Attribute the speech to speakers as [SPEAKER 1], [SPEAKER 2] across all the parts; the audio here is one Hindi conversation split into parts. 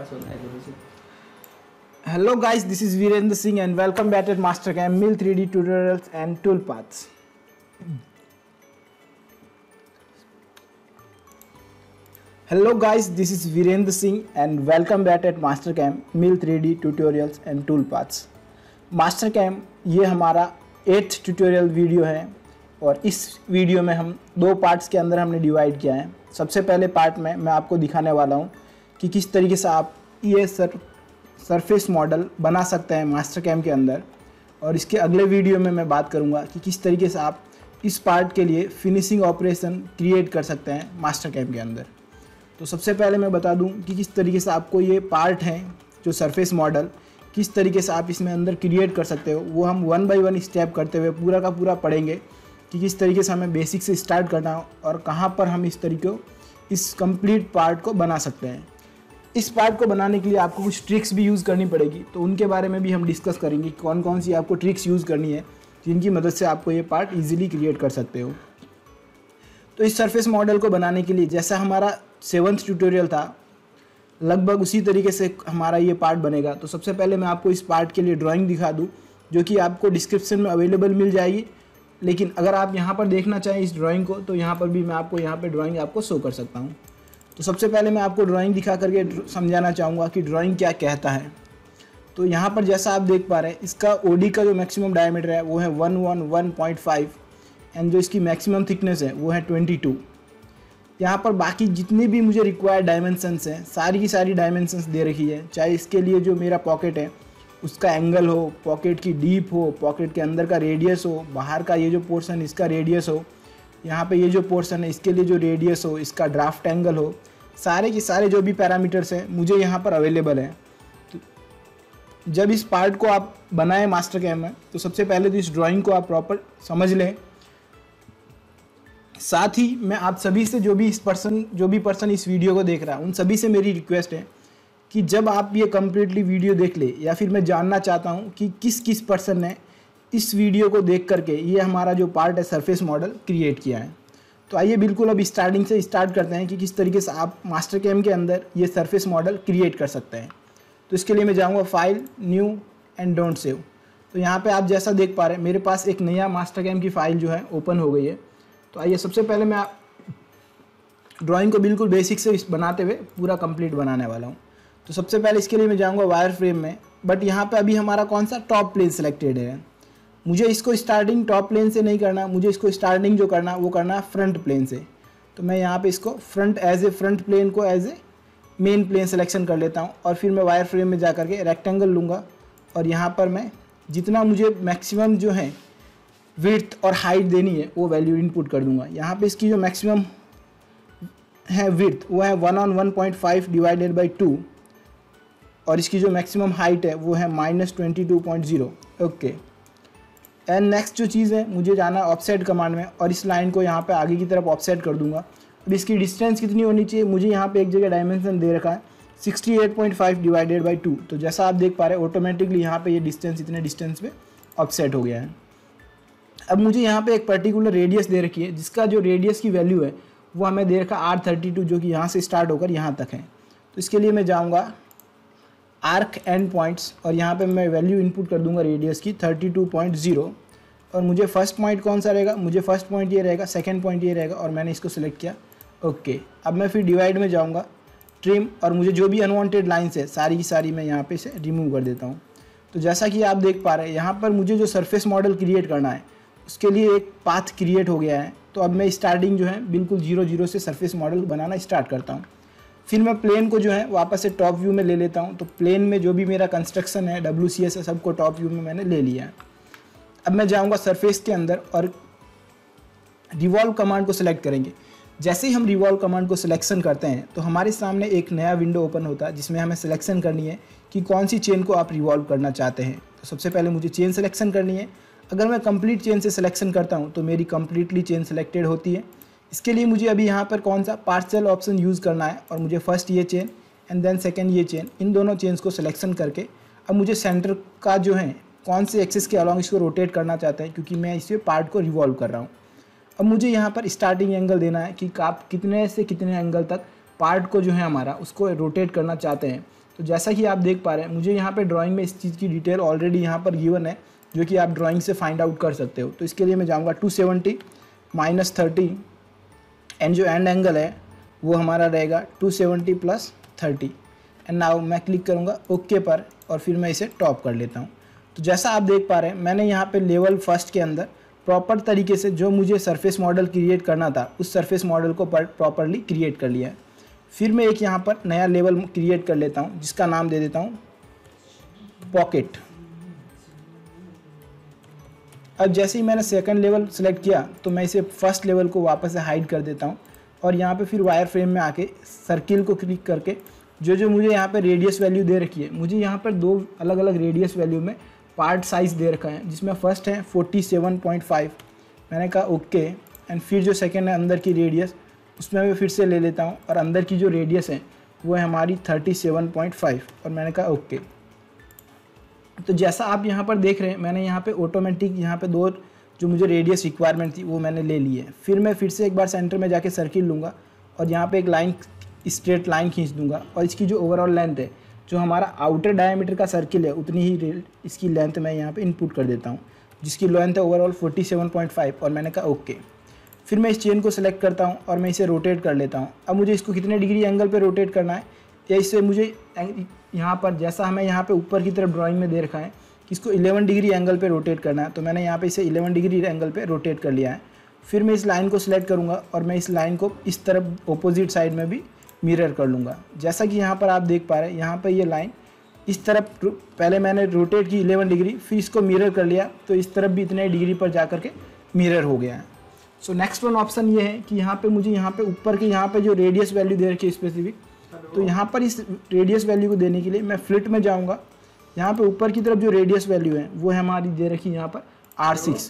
[SPEAKER 1] Hello guys, this is Virendra Singh and welcome back at Mastercam Mill 3D Tutorials and Toolpaths. Hello guys, this is Virendra Singh and welcome back at Mastercam Mill 3D Tutorials and Toolpaths. Mastercam ये हमारा 8th ट्यूटोरियल वीडियो है और इस वीडियो में हम दो पार्ट्स के अंदर हमने डिवाइड किया है। सबसे पहले पार्ट में मैं आपको दिखाने वाला हूँ कि किस तरीके से आप ये सरफेस मॉडल बना सकते हैं मास्टरकैम के अंदर, और इसके अगले वीडियो में मैं बात करूँगा कि किस तरीके से आप इस पार्ट के लिए फिनिशिंग ऑपरेशन क्रिएट कर सकते हैं मास्टरकैम के अंदर। तो सबसे पहले मैं बता दूं कि किस तरीके से आपको ये पार्ट है जो सरफेस मॉडल किस तरीके से आप इसमें अंदर क्रिएट कर सकते हो, वो हम 1 बाय 1 स्टेप करते हुए पूरा का पूरा पढ़ेंगे कि किस तरीके से हमें बेसिक से स्टार्ट करना हो और कहाँ पर हम इस कंप्लीट पार्ट को बना सकते हैं। इस पार्ट को बनाने के लिए आपको कुछ ट्रिक्स भी यूज़ करनी पड़ेगी, तो उनके बारे में भी हम डिस्कस करेंगे कौन कौन सी आपको ट्रिक्स यूज़ करनी है जिनकी मदद से आपको ये पार्ट ईजिली क्रिएट कर सकते हो। तो इस सरफेस मॉडल को बनाने के लिए जैसा हमारा 7th ट्यूटोरियल था, लगभग उसी तरीके से हमारा ये पार्ट बनेगा। तो सबसे पहले मैं आपको इस पार्ट के लिए ड्राइंग दिखा दूँ जो कि आपको डिस्क्रिप्शन में अवेलेबल मिल जाएगी, लेकिन अगर आप यहाँ पर देखना चाहें इस ड्राइंग को तो यहाँ पर भी मैं आपको यहाँ पर ड्राइंग आपको शो कर सकता हूँ। तो सबसे पहले मैं आपको ड्राइंग दिखा करके समझाना चाहूँगा कि ड्राइंग क्या कहता है। तो यहाँ पर जैसा आप देख पा रहे हैं इसका ओडी का जो मैक्सिमम डायमीटर है वो है 111.5 एंड जो इसकी मैक्सिमम थिकनेस है वो है 22। यहाँ पर बाकी जितनी भी मुझे रिक्वायर्ड डायमेंशंस हैं सारी की सारी डायमेंशंस दे रखी है, चाहे इसके लिए जो मेरा पॉकेट है उसका एंगल हो, पॉकेट की डीप हो, पॉकेट के अंदर का रेडियस हो, बाहर का ये जो पोर्शन इसका रेडियस हो, यहाँ पे ये जो पोर्शन है इसके लिए जो रेडियस हो, इसका ड्राफ्ट एंगल हो, सारे के सारे जो भी पैरामीटर्स हैं मुझे यहाँ पर अवेलेबल हैं। तो जब इस पार्ट को आप बनाएं मास्टरकैम में तो सबसे पहले तो इस ड्राइंग को आप प्रॉपर समझ लें। साथ ही मैं आप सभी से जो भी पर्सन इस वीडियो को देख रहा है उन सभी से मेरी रिक्वेस्ट है कि जब आप ये कम्प्लीटली वीडियो देख ले, या फिर मैं जानना चाहता हूँ कि किस किस पर्सन ने इस वीडियो को देख करके ये हमारा जो पार्ट है सरफेस मॉडल क्रिएट किया है। तो आइए बिल्कुल अब स्टार्टिंग से स्टार्ट करते हैं कि किस तरीके से आप मास्टरकैम के अंदर ये सरफेस मॉडल क्रिएट कर सकते हैं। तो इसके लिए मैं जाऊंगा file, new and don't save. तो यहाँ पे आप जैसा देख पा रहे हैं मेरे पास एक नया मास्टरकैम की फ़ाइल जो है ओपन हो गई है। तो आइए सबसे पहले मैं ड्राइंग को बिल्कुल बेसिक से बनाते हुए पूरा कंप्लीट बनाने वाला हूँ। तो सबसे पहले इसके लिए मैं जाऊँगा वायर फ्रेम में, बट यहाँ पर अभी हमारा कौन सा टॉप प्लेन सेलेक्टेड है। मुझे इसको स्टार्टिंग टॉप प्लेन से नहीं करना, मुझे इसको स्टार्टिंग जो करना वो करना है फ्रंट प्लेन से। तो मैं यहाँ पे इसको फ्रंट प्लेन को as a main plane selection कर लेता हूँ और फिर मैं वायर फ्रेम में जा करके रेक्टेंगल लूँगा और यहाँ पर मैं जितना मुझे मैक्सिमम जो है विड्थ और हाइट देनी है वो वैल्यू इनपुट कर दूँगा। यहाँ पे इसकी जो मैक्सिमम है विड्थ वो है 1/1.5 डिवाइडेड बाई 2 और इसकी जो मैक्सिमम हाइट है वो है -22.0। ओके, एंड नेक्स्ट जो चीज़ है मुझे जाना ऑफसेट कमांड में और इस लाइन को यहाँ पे आगे की तरफ ऑफसेट कर दूंगा। अब इसकी डिस्टेंस कितनी होनी चाहिए, मुझे यहाँ पे एक जगह डायमेंशन दे रखा है 68.5 डिवाइडेड बाई 2। तो जैसा आप देख पा रहे हैं ऑटोमेटिकली यहाँ पे ये डिस्टेंस इतने डिस्टेंस पे ऑफसेट हो गया है। अब मुझे यहाँ पे एक पर्टिकुलर रेडियस दे रखी है जिसका जो रेडियस की वैल्यू है वो हमें दे रखा R32 जो कि यहाँ से स्टार्ट होकर यहाँ तक है। तो इसके लिए मैं जाऊँगा आर्क एंड पॉइंट्स और यहाँ पे मैं वैल्यू इनपुट कर दूंगा रेडियस की 32.0 और मुझे फर्स्ट पॉइंट कौन सा रहेगा, मुझे फर्स्ट पॉइंट ये रहेगा, सेकंड पॉइंट ये रहेगा और मैंने इसको सिलेक्ट किया। ओके, अब मैं फिर डिवाइड में जाऊँगा ट्रिम और मुझे जो भी अनवांटेड लाइन्स है सारी की सारी मैं यहाँ पे से रिमूव कर देता हूँ। तो जैसा कि आप देख पा रहे हैं यहाँ पर मुझे जो सरफेस मॉडल क्रिएट करना है उसके लिए एक पाथ क्रिएट हो गया है। तो अब मैं स्टार्टिंग जो है बिल्कुल 0 से सरफेस मॉडल बनाना स्टार्ट करता हूँ। फिर मैं प्लेन को जो है वापस से टॉप व्यू में ले लेता हूँ। तो प्लेन में जो भी मेरा कंस्ट्रक्शन है WCS है सबको टॉप व्यू में मैंने ले लिया है। अब मैं जाऊँगा सरफेस के अंदर और रिवॉल्व कमांड को सिलेक्ट करेंगे। जैसे ही हम रिवॉल्व कमांड को सिलेक्शन करते हैं तो हमारे सामने एक नया विंडो ओपन होता है जिसमें हमें सिलेक्शन करनी है कि कौन सी चेन को आप रिवॉल्व करना चाहते हैं। तो सबसे पहले मुझे चेन सिलेक्शन करनी है। अगर मैं कंप्लीट चेन से सिलेक्शन करता हूँ तो मेरी कंप्लीटली चेन सेलेक्टेड होती है। इसके लिए मुझे अभी यहाँ पर कौन सा पार्शियल ऑप्शन यूज़ करना है और मुझे फर्स्ट ये चेन एंड देन सेकंड ये चेन, इन दोनों चेन्स को सिलेक्शन करके अब मुझे सेंटर का जो है कौन से एक्सिस के अलॉन्ग इसको रोटेट करना चाहते हैं क्योंकि मैं इसे पार्ट को रिवॉल्व कर रहा हूँ। अब मुझे यहाँ पर स्टार्टिंग एंगल देना है कि आप कितने से कितने एंगल तक पार्ट को जो है हमारा उसको रोटेट करना चाहते हैं तो जैसा कि आप देख पा रहे हैं मुझे यहाँ पे ड्राइंग में इस चीज़ की डिटेल ऑलरेडी यहाँ पर गिवन है, जो कि आप ड्राइंग से फाइंड आउट कर सकते हो। तो इसके लिए मैं जाऊँगा 270 - 30 एंड जो एंड एंगल है वो हमारा रहेगा 270 + 30 एंड नाउ मैं क्लिक करूँगा ओके पर और फिर मैं इसे टॉप कर लेता हूँ। तो जैसा आप देख पा रहे हैं मैंने यहाँ पे लेवल फर्स्ट के अंदर प्रॉपर तरीके से जो मुझे सरफेस मॉडल क्रिएट करना था उस सरफेस मॉडल को प्रॉपरली क्रिएट कर लिया है। फिर मैं एक यहाँ पर नया लेवल क्रिएट कर लेता हूँ जिसका नाम दे देता हूँ पॉकेट। अब जैसे ही मैंने सेकंड लेवल सेलेक्ट किया तो मैं इसे फर्स्ट लेवल को वापस से हाइड कर देता हूँ और यहाँ पे फिर वायर फ्रेम में आके सर्किल को क्लिक करके जो मुझे यहाँ पे रेडियस वैल्यू दे रखी है, मुझे यहाँ पर 2 अलग अलग रेडियस वैल्यू में पार्ट साइज़ दे रखा है, जिसमें फर्स्ट है 47.5। मैंने कहा ओके एंड फिर जो सेकंड है अंदर की रेडियस उसमें मैं फिर से ले लेता हूँ और अंदर की जो रेडियस है वो है हमारी 37.5 और मैंने कहा ओके। तो जैसा आप यहाँ पर देख रहे हैं मैंने यहाँ पे ऑटोमेटिक यहाँ पे 2 जो मुझे रेडियस रिक्वायरमेंट थी वो मैंने ले ली है। फिर मैं फिर से एक बार सेंटर में जाके सर्किल लूँगा और यहाँ पे एक लाइन स्ट्रेट लाइन खींच दूँगा और इसकी जो ओवरऑल लेंथ है जो हमारा आउटर डायमीटर का सर्किल है उतनी ही इसकी लेंथ मैं यहाँ पे इनपुट कर देता हूँ, जिसकी लेंथ है ओवरऑल 47.5 और मैंने कहा ओके। फिर मैं इस चेन को सिलेक्ट करता हूँ और मैं इसे रोटेट कर लेता हूँ। अब मुझे इसको कितने डिग्री एंगल पे रोटेट करना है या इससे मुझे यहाँ पर जैसा हमें यहाँ पे ऊपर की तरफ ड्राइंग में दे रखा है कि इसको 11 डिग्री एंगल पे रोटेट करना है, तो मैंने यहाँ पे इसे 11 डिग्री एंगल पे रोटेट कर लिया है। फिर मैं इस लाइन को सिलेक्ट करूँगा और मैं इस लाइन को इस तरफ अपोजिट साइड में भी मिरर कर लूँगा। जैसा कि यहाँ पर आप देख पा रहे हैं यहाँ पर ये लाइन इस तरफ पहले मैंने रोटेट की 11 डिग्री, फिर इसको मिरर कर लिया तो इस तरफ भी इतने डिग्री पर जा कर के मिरर हो गया है। सो नेक्स्ट वन ऑप्शन ये है कि यहाँ पे मुझे यहाँ पे ऊपर के यहाँ पे जो रेडियस वैल्यू दे रखी है स्पेसिफिक, तो यहाँ पर इस रेडियस वैल्यू को देने के लिए मैं फ्लिट में जाऊँगा। यहाँ पे ऊपर की तरफ जो रेडियस वैल्यू है वो है हमारी दे रखी है यहाँ पर R6।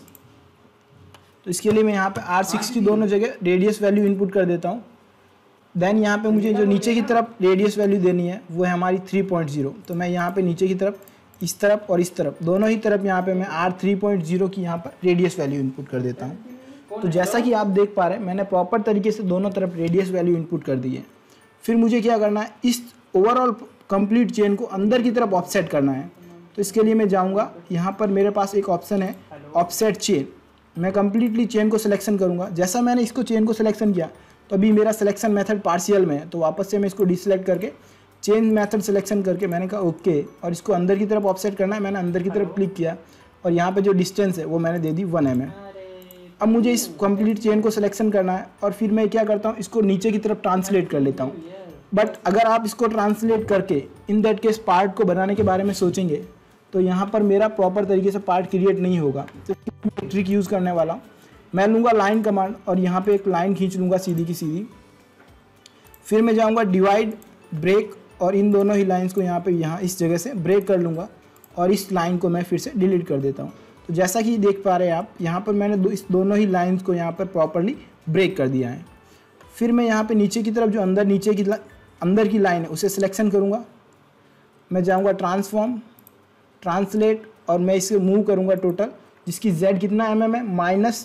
[SPEAKER 1] तो इसके लिए मैं यहाँ पे R6 की दोनों जगह रेडियस वैल्यू इनपुट कर देता हूँ। देन यहाँ पे मुझे जो नीचे की तरफ रेडियस वैल्यू देनी है वो है हमारी 3.0। तो मैं यहाँ पे नीचे की तरफ इस तरफ और इस तरफ दोनों ही तरफ यहाँ पे मैं R3.0 की यहाँ पर रेडियस वैल्यू इनपुट कर देता हूँ। तो जैसा कि आप देख पा रहे हैं मैंने प्रॉपर तरीके से दोनों तरफ रेडियस वैल्यू इनपुट कर दी है। फिर मुझे क्या करना है, इस ओवरऑल कंप्लीट चेन को अंदर की तरफ ऑफसेट करना है। तो इसके लिए मैं जाऊँगा, यहाँ पर मेरे पास एक ऑप्शन है ऑफसेट चेन। मैं कम्प्लीटली चेन को सिलेक्शन करूँगा। जैसा मैंने इसको चेन को सिलेक्शन किया तो अभी मेरा सिलेक्शन मेथड पार्शियल में है, तो वापस से मैं इसको डिसलेक्ट करके चेन मेथड सिलेक्शन करके मैंने कहा ओके और इसको अंदर की तरफ ऑफसेट करना है। मैंने अंदर की तरफ क्लिक किया और यहाँ पे जो डिस्टेंस है वो मैंने दे दी 1 mm। अब मुझे इस कंप्लीट चेन को सिलेक्शन करना है और फिर मैं क्या करता हूँ, इसको नीचे की तरफ ट्रांसलेट कर लेता हूँ। बट अगर आप इसको ट्रांसलेट करके इन दैट केस पार्ट को बनाने के बारे में सोचेंगे तो यहाँ पर मेरा प्रॉपर तरीके से पार्ट क्रिएट नहीं होगा। तो ट्रिक यूज़ करने वाला हूँ, मैं लूँगा लाइन कमांड और यहाँ पे एक लाइन खींच लूँगा सीधी की सीधी। फिर मैं जाऊँगा डिवाइड ब्रेक और इन दोनों ही लाइंस को यहाँ इस जगह से ब्रेक कर लूँगा और इस लाइन को मैं फिर से डिलीट कर देता हूँ। तो जैसा कि देख पा रहे हैं आप यहाँ पर मैंने इस दोनों ही लाइंस को यहाँ पर प्रॉपरली ब्रेक कर दिया है। फिर मैं यहाँ पे नीचे की तरफ जो अंदर की लाइन है उसे सिलेक्शन करूँगा। मैं जाऊँगा ट्रांसफॉर्म, ट्रांसलेट और मैं इसे मूव करूँगा टोटल, जिसकी Z कितना mm है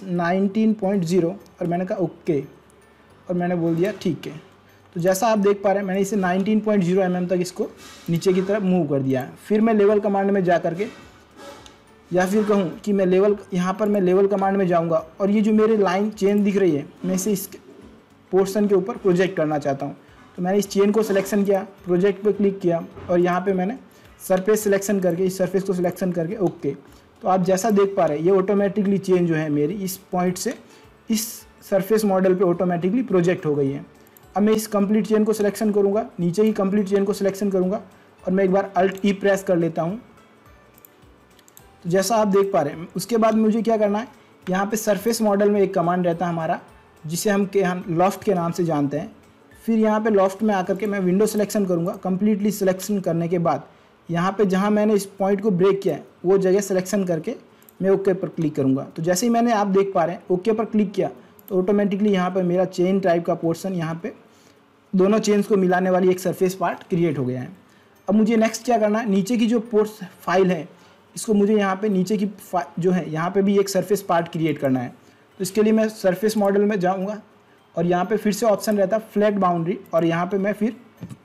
[SPEAKER 1] -19.0 और मैंने कहा ओके और मैंने बोल दिया ठीक है। तो जैसा आप देख पा रहे हैं मैंने इसे 19.0 mm तक इसको नीचे की तरफ मूव कर दिया है। फिर मैं लेवल कमांड में जा करके या फिर कहूँ कि मैं यहाँ पर मैं लेवल कमांड में जाऊँगा और ये जो मेरे लाइन चेन दिख रही है मैं इसे इस पोर्शन के ऊपर प्रोजेक्ट करना चाहता हूँ। तो मैंने इस चेन को सिलेक्शन किया, प्रोजेक्ट पे क्लिक किया और यहाँ पे मैंने सरफेस सिलेक्शन करके इस सरफेस को सिलेक्शन करके ओके। तो आप जैसा देख पा रहे हैं ये ऑटोमेटिकली चेन जो है मेरी इस पॉइंट से इस सरफेस मॉडल पे ऑटोमेटिकली प्रोजेक्ट हो गई है। अब मैं इस कंप्लीट चेन को सिलेक्शन करूँगा, नीचे ही कंप्लीट चेन को सिलेक्शन करूँगा और मैं एक बार Alt E प्रेस कर लेता हूँ। तो जैसा आप देख पा रहे हैं उसके बाद मुझे क्या करना है, यहाँ पे सरफेस मॉडल में एक कमांड रहता है हमारा जिसे हम लॉफ्ट के नाम से जानते हैं। फिर यहाँ पे लॉफ्ट में आकर के मैं विंडो सिलेक्शन करूँगा। कम्प्लीटली सिलेक्शन करने के बाद यहाँ पे जहाँ मैंने इस पॉइंट को ब्रेक किया है वो जगह सिलेक्शन करके मैं ओके पर क्लिक करूँगा। तो जैसे ही मैंने आप देख पा रहे हैं ओके पर क्लिक किया तो ऑटोमेटिकली यहाँ पर मेरा चेन टाइप का पोर्शन यहाँ पे दोनों चेन्स को मिलाने वाली एक सरफेस पार्ट क्रिएट हो गया है। अब मुझे नेक्स्ट क्या करना है, नीचे की जो पोर्स फाइल है इसको मुझे यहाँ पे नीचे की जो है यहाँ पे भी एक सरफेस पार्ट क्रिएट करना है। तो इसके लिए मैं सरफेस मॉडल में जाऊँगा और यहाँ पे फिर से ऑप्शन रहता है फ्लैट बाउंड्री और यहाँ पे मैं फिर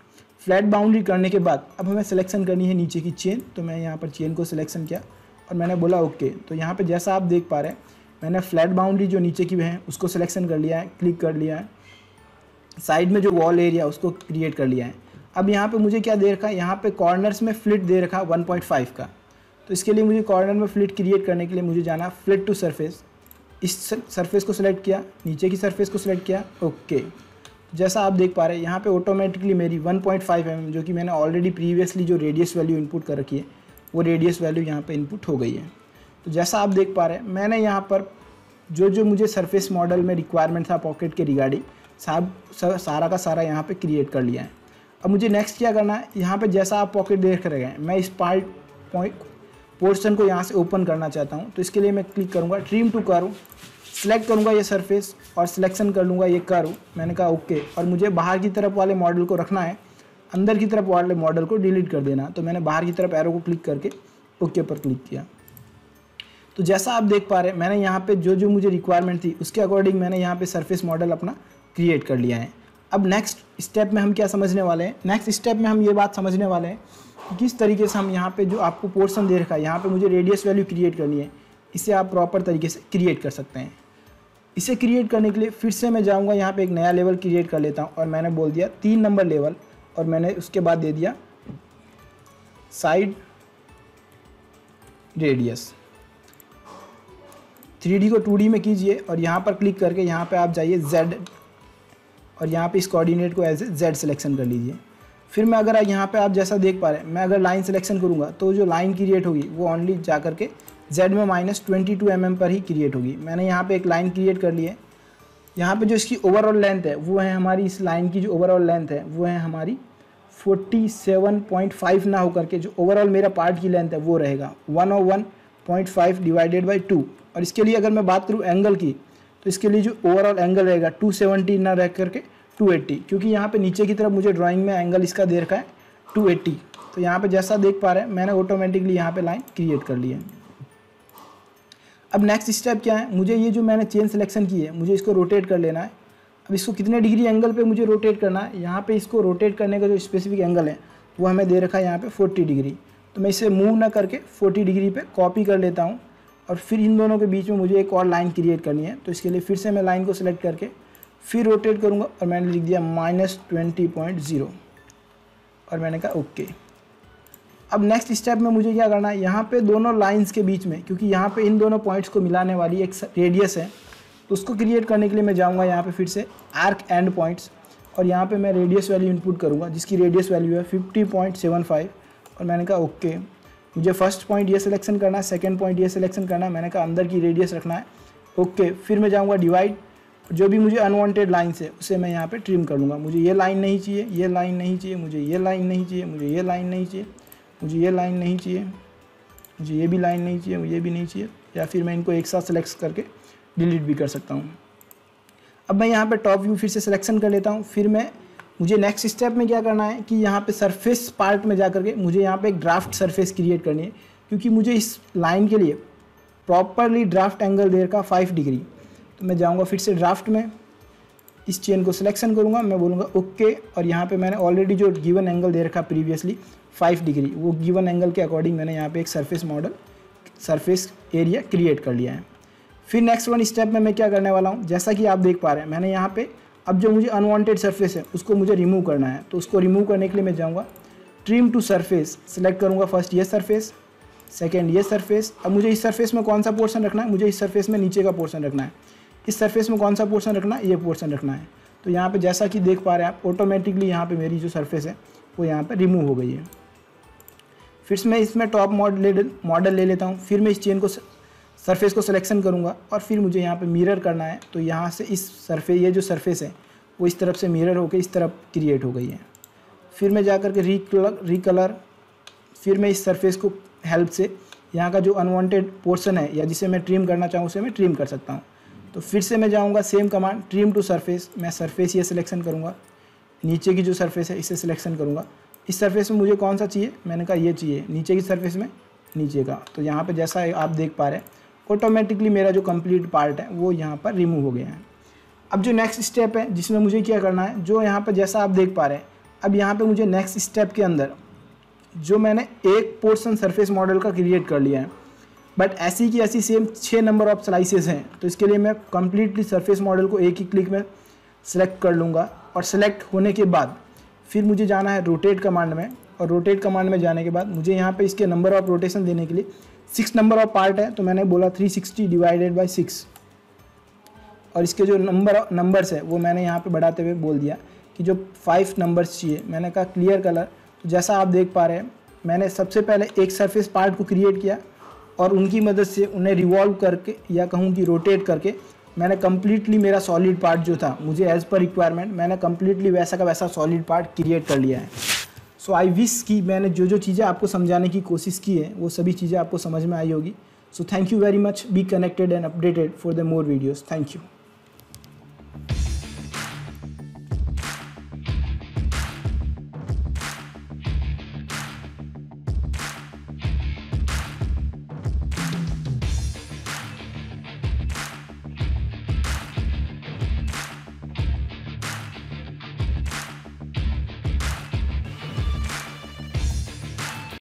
[SPEAKER 1] फ्लैट बाउंड्री करने के बाद अब हमें सिलेक्शन करनी है नीचे की चेन। तो मैं यहाँ पर चेन को सिलेक्शन किया और मैंने बोला ओके। तो यहाँ पे जैसा आप देख पा रहे हैं मैंने फ्लैट बाउंड्री जो नीचे की है उसको सिलेक्शन कर लिया है, क्लिक कर लिया है। साइड में जो वॉल एरिया उसको क्रिएट कर लिया है। अब यहाँ पे मुझे क्या दे रखा है, यहाँ पे कॉर्नर्स में फ्लिट दे रखा 1.5 का। तो इसके लिए मुझे कॉर्नर में फ्लिट क्रिएट करने के लिए मुझे जाना फ्लिट टू सरफेस। इस सरफेस को सिलेक्ट किया, नीचे की सरफेस को सिलेक्ट किया, ओके। जैसा आप देख पा रहे हैं यहाँ पे ऑटोमेटिकली मेरी 1.5 mm जो कि मैंने ऑलरेडी प्रीवियसली जो रेडियस वैल्यू इनपुट कर रखी है वो रेडियस वैल्यू यहाँ पे इनपुट हो गई है। तो जैसा आप देख पा रहे हैं मैंने यहाँ पर जो मुझे सरफेस मॉडल में रिक्वायरमेंट था पॉकेट के रिगार्डिंग सारा का सारा यहाँ पे क्रिएट कर लिया है। अब मुझे नेक्स्ट क्या करना है, यहाँ पे जैसा आप पॉकेट देख रहे हैं मैं इस पोर्शन को यहाँ से ओपन करना चाहता हूँ। तो इसके लिए मैं क्लिक करूँगा ट्रिम टू कर्व, सिलेक्ट करूँगा ये सरफेस और सिलेक्शन कर लूँगा ये कर्व। मैंने कहा ओके। और मुझे बाहर की तरफ वाले मॉडल को रखना है, अंदर की तरफ वाले मॉडल को डिलीट कर देना। तो मैंने बाहर की तरफ एरो को क्लिक करके ओके पर क्लिक किया। तो जैसा आप देख पा रहे हैं मैंने यहाँ पे जो मुझे रिक्वायरमेंट थी उसके अकॉर्डिंग मैंने यहाँ पे सरफेस मॉडल अपना क्रिएट कर लिया है। अब नेक्स्ट स्टेप में हम क्या समझने वाले हैं, नेक्स्ट स्टेप में हम ये बात समझने वाले हैं कि किस तरीके से हम यहाँ पे जो आपको पोर्शन दे रखा है यहाँ पे मुझे रेडियस वैल्यू क्रिएट करनी है, इसे आप प्रॉपर तरीके से क्रिएट कर सकते हैं। इसे क्रिएट करने के लिए फिर से मैं जाऊँगा यहाँ पे एक नया लेवल क्रिएट कर लेता हूँ और मैंने बोल दिया 3 नंबर लेवल और मैंने उसके बाद दे दिया साइड रेडियस। 3D को 2D में कीजिए और यहाँ पर क्लिक करके यहाँ पे आप जाइए Z और यहाँ पे इस कोऑर्डिनेट को एज ए Z सिलेक्शन कर लीजिए। फिर मैं अगर यहाँ पे आप जैसा देख पा रहे हैं मैं अगर लाइन सिलेक्शन करूँगा तो जो लाइन क्रिएट होगी वो ओनली जा करके Z में -22 mm पर ही क्रिएट होगी। मैंने यहाँ पे एक लाइन क्रिएट कर ली है। यहाँ पे जो इसकी ओवरऑल लेंथ है वो है हमारी, इस लाइन की जो ओवरऑल लेंथ है वो है हमारी 47.5 ना होकर के जो ओवरऑल मेरा पार्ट की लेंथ है वो रहेगा 101.5 डिवाइडेड बाई 2। और इसके लिए अगर मैं बात करूँ एंगल की तो इसके लिए जो ओवरऑल एंगल रहेगा 270 ना रह करके 280, क्योंकि यहाँ पे नीचे की तरफ मुझे ड्राइंग में एंगल इसका दे रखा है 280। तो यहाँ पे जैसा देख पा रहे हैं मैंने ऑटोमेटिकली यहाँ पे लाइन क्रिएट कर ली है। अब नेक्स्ट स्टेप क्या है, मुझे ये जो मैंने चेन सिलेक्शन की है मुझे इसको रोटेट कर लेना है। अब इसको कितने डिग्री एंगल पे मुझे रोटेट करना है, यहाँ पे इसको रोटेट करने का जो स्पेसिफिक एंगल है वो हमें दे रखा है यहाँ पे 40 डिग्री। तो मैं इसे मूव ना करके 40 डिग्री पे कॉपी कर लेता हूँ और फिर इन दोनों के बीच में मुझे एक और लाइन क्रिएट करनी है। तो इसके लिए फिर से मैं लाइन को सिलेक्ट करके फिर रोटेट करूँगा और मैंने लिख दिया -20.0 और मैंने कहा ओके। अब नेक्स्ट स्टेप में मुझे क्या करना है, यहाँ पे दोनों लाइंस के बीच में, क्योंकि यहाँ पे इन दोनों पॉइंट्स को मिलाने वाली एक रेडियस है, तो उसको क्रिएट करने के लिए मैं जाऊँगा यहाँ पे फिर से आर्क एंड पॉइंट्स और यहाँ पे मैं रेडियस वैल्यू इनपुट करूँगा जिसकी रेडियस वैल्यू है 50.75 और मैंने कहा ओके। मुझे फर्स्ट पॉइंट ये सिलेक्शन करना है, सेकंड पॉइंट ये सिलेक्शन करना है, मैंने कहा अंदर की रेडियस रखना है, ओके। फिर मैं जाऊँगा डिवाइड, जो भी मुझे अनवांटेड लाइन्स है उसे मैं यहाँ पे ट्रिम कर लूँगा। मुझे ये लाइन नहीं चाहिए, ये लाइन नहीं चाहिए, मुझे ये लाइन नहीं चाहिए, मुझे ये लाइन नहीं चाहिए, मुझे ये लाइन नहीं चाहिए, मुझे ये भी लाइन नहीं चाहिए, मुझे ये भी नहीं चाहिए, या फिर मैं इनको एक साथ सेलेक्ट करके डिलीट भी कर सकता हूँ। अब मैं यहाँ पे टॉप व्यू फिर से सिलेक्शन कर लेता हूँ। फिर मुझे नेक्स्ट स्टेप में क्या करना है कि यहाँ पे सरफेस पार्ट में जा करके मुझे यहाँ पे एक ड्राफ्ट सरफेस क्रिएट करनी है, क्योंकि मुझे इस लाइन के लिए प्रॉपरली ड्राफ्ट एंगल दे रखा 5 डिग्री। तो मैं जाऊँगा फिर से ड्राफ्ट में, इस चेन को सिलेक्शन करूँगा, मैं बोलूँगा ओके और यहाँ पे मैंने ऑलरेडी जो गिवन एंगल दे रखा प्रीवियसली 5 डिग्री, वो गिवन एंगल के अकॉर्डिंग मैंने यहाँ पे एक surface model surface area create कर लिया है। फिर नेक्स्ट वन स्टेप में मैं क्या करने वाला हूँ, जैसा कि आप देख पा रहे हैं मैंने यहाँ पे अब जो मुझे अनवांटेड सरफेस है उसको मुझे रिमूव करना है। तो उसको रिमूव करने के लिए मैं जाऊँगा ट्रिम टू सरफेस, सेलेक्ट करूँगा फर्स्ट ये सरफेस, सेकेंड ये सरफेस। अब मुझे इस सरफेस में कौन सा पोर्शन रखना है, मुझे इस सरफेस में नीचे का पोर्शन रखना है। इस सरफेस में कौन सा पोर्शन रखना है, ये पोर्शन रखना है। तो यहाँ पे जैसा कि देख पा रहे हैं आप ऑटोमेटिकली यहाँ पे मेरी जो सरफेस है वो यहाँ पे रिमूव हो गई है। फिर मैं इसमें टॉप मॉडल ले लेता हूँ। फिर मैं इस चेन को सरफेस को सिलेक्शन करूँगा और फिर मुझे यहाँ पे मिरर करना है। तो यहाँ से इस सरफेस, ये जो सरफेस है वो इस तरफ से मिरर होकर इस तरफ क्रिएट हो गई है। फिर मैं जा कर के रिकलर, फिर मैं इस सरफेस को हेल्प से यहाँ का जो अनवांटेड पोर्शन है या जिसे मैं ट्रिम करना चाहूँ उसे मैं ट्रिम कर सकता हूँ। तो फिर से मैं जाऊँगा same command trim to surface, मैं सरफेस ये सिलेक्शन करूँगा, नीचे की जो सरफेस है इसे सिलेक्शन करूँगा। इस सरफेस में मुझे कौन सा चाहिए, मैंने कहा ये चाहिए, नीचे की सरफेस में नीचे का। तो यहाँ पे जैसा आप देख पा रहे हैं ऑटोमेटिकली मेरा जो कंप्लीट पार्ट है वो यहाँ पर रिमूव हो गया है। अब जो नेक्स्ट स्टेप है जिसमें मुझे क्या करना है, जो यहाँ पर जैसा आप देख पा रहे हैं अब यहाँ पे मुझे नेक्स्ट स्टेप के अंदर जो मैंने एक पोर्शन सरफेस मॉडल का क्रिएट कर लिया है, बट ऐसी की ऐसी सेम 6 नंबर ऑफ स्लाइसेस हैं, तो इसके लिए मैं कम्प्लीटली सरफेस मॉडल को एक ही क्लिक में सेलेक्ट कर लूँगा। और सेलेक्ट होने के बाद फिर मुझे जाना है रोटेट कमांड में, और रोटेट कमांड में जाने के बाद मुझे यहाँ पे इसके नंबर ऑफ रोटेशन देने के लिए 6 नंबर ऑफ पार्ट है, तो मैंने बोला 360 डिवाइडेड बाई 6, और इसके जो नंबर्स है वो मैंने यहाँ पे बढ़ाते हुए बोल दिया कि जो 5 नंबर्स चाहिए। मैंने कहा क्लियर कलर। तो जैसा आप देख पा रहे हैं, मैंने सबसे पहले एक सरफेस पार्ट को क्रिएट किया और उनकी मदद से उन्हें रिवॉल्व करके या कहूँ कि रोटेट करके मैंने कम्प्लीटली मेरा सॉलिड पार्ट जो था मुझे एज़ पर रिक्वायरमेंट मैंने कम्प्लीटली वैसा का वैसा सॉलिड पार्ट क्रिएट कर लिया है। सो आई विश कि मैंने जो चीज़ें आपको समझाने की कोशिश की है वो सभी चीज़ें आपको समझ में आई होगी। So thank you very much, be connected and updated for the more videos. Thank you.